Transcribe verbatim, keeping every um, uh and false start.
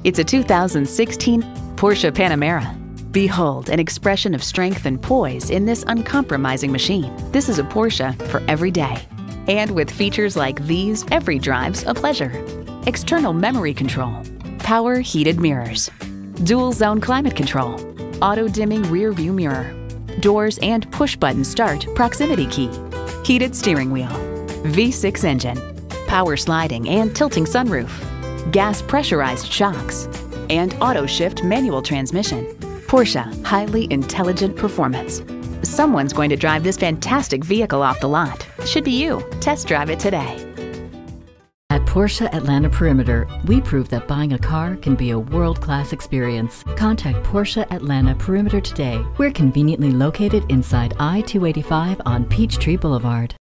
It's a two thousand sixteen Porsche Panamera. Behold an expression of strength and poise in this uncompromising machine. This is a Porsche for every day. And with features like these, every drive's a pleasure. External memory control, power heated mirrors, dual zone climate control, auto dimming rear view mirror, doors and push button start proximity key, heated steering wheel, V six engine, power sliding and tilting sunroof, gas pressurized shocks, and auto shift manual transmission. Porsche, highly intelligent performance. Someone's going to drive this fantastic vehicle off the lot. Should be you. Test drive it today. At Porsche Atlanta Perimeter, we prove that buying a car can be a world-class experience. Contact Porsche Atlanta Perimeter today. We're conveniently located inside I two eighty-five on Peachtree Boulevard.